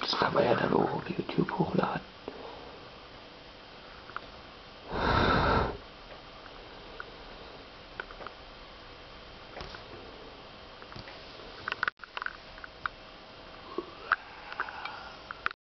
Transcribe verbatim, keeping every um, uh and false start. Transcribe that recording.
Das kann man ja dann auch auf YouTube hochladen.